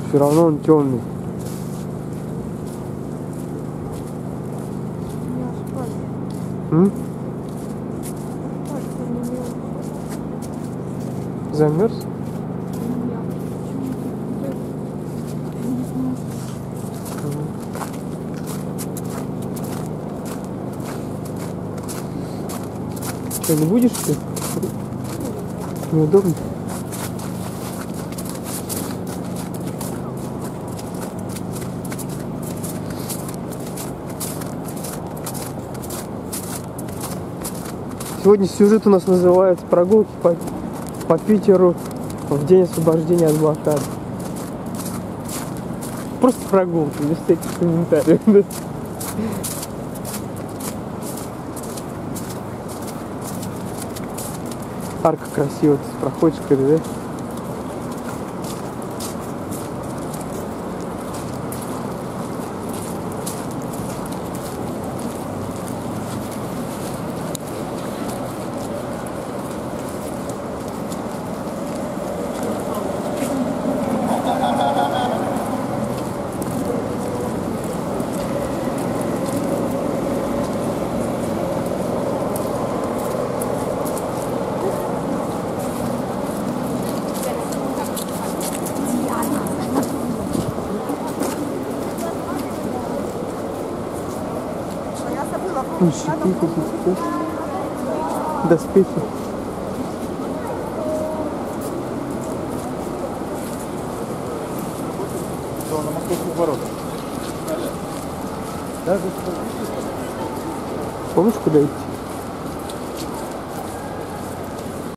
Все равно он темный. Замерз? Что, не будешь ты? Неудобно? Сегодня сюжет у нас называется «Прогулки по Питеру в день освобождения от блокады». Просто прогулки, без всяких комментариев. Арка красивая, ты проходишь, когда, да? Щиты какие-то, доспехи. Что, на московских воротах? Помнишь, куда идти?